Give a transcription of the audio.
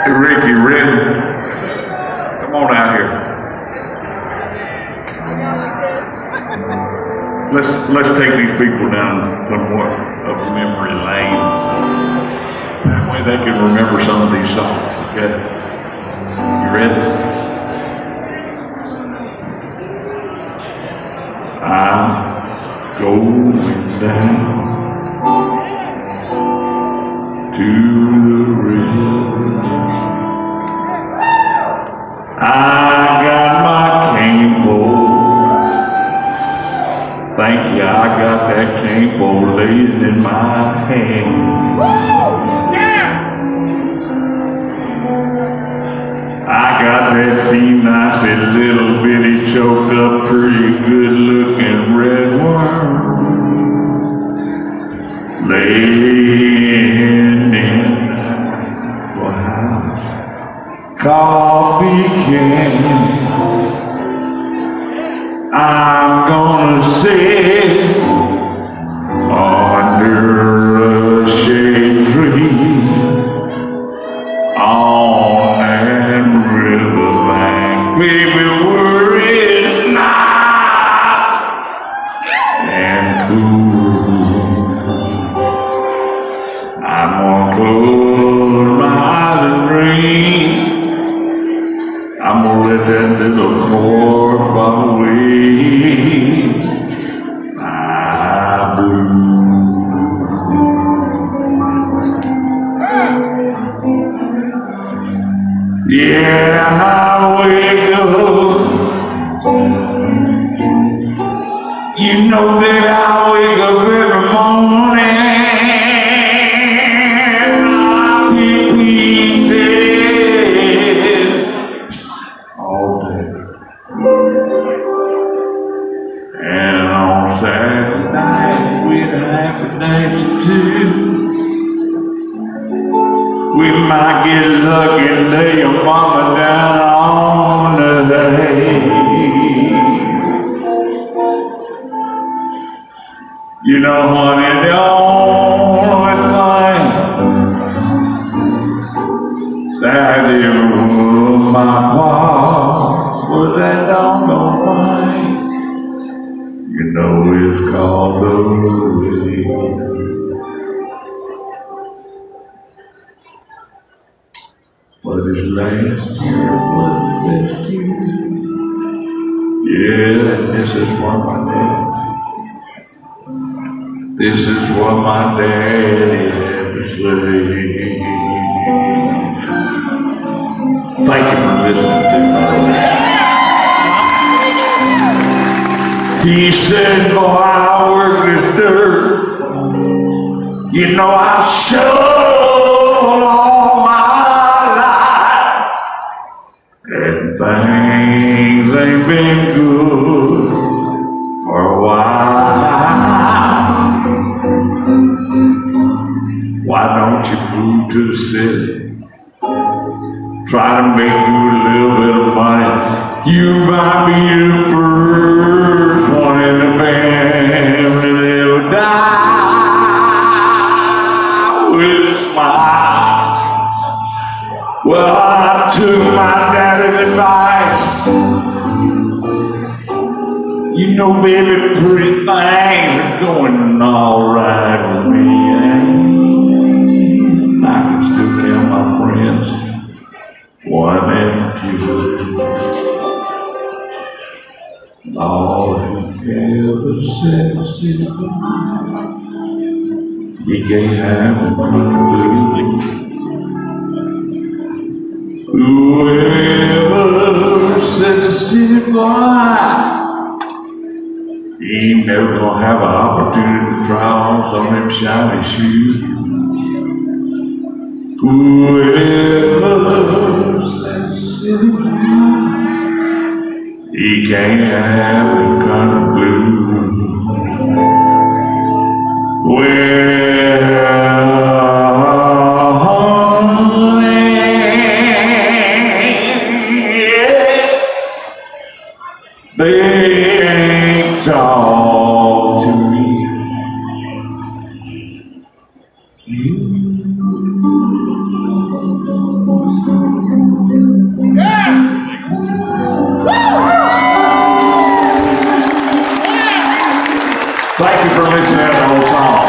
Hey, Rick, you ready? Come on out here. Let's take these people down somewhat of memory lane. That way they can remember some of these songs. Okay? You ready? I'm going down to the river. I got my canepole. Thank you, I got that canepole laying in my hand. I got that team nice little bitty choked up, pretty good looking redworm laying in wow coffee can. I'm gonna sit under a shade tree on that riverbank, baby, where it's nice and cool. I'm gonna close my eyes and dream. I'm gonna let that little cork bottle away my blues. Yeah, I wake up. You know that I wake up every morning. I pick pieces all day. And on Saturday night we'd happy days too. We might get lucky and lay your mama down on the hay. You know, honey, the only thing that ever my fault was that doggone thing. You know, it's called the rain. But this last year was the best year. Yeah, this is what my dad. This is what my daddy had to say. Thank you for listening to me. He said, boy, I work this dirt. You know, I shoveled all my life. And things ain't been good for a while. Why don't you move to the city? Try to make you a little bit of money. You might be the first one in the family that'll die with a smile. Well, I took my daddy's advice. You know, baby, pretty things are going all right with me. I can still count my friends, 1 and 2. All who ever said you can't have a blue. Whoever said the city boy, he ain't never gonna have an opportunity to try on some of them shiny shoes. Whoever said the city boy, he can't have the kind of blues. Well, honey, they ain't talk to me. You Thank you for listening to the whole song.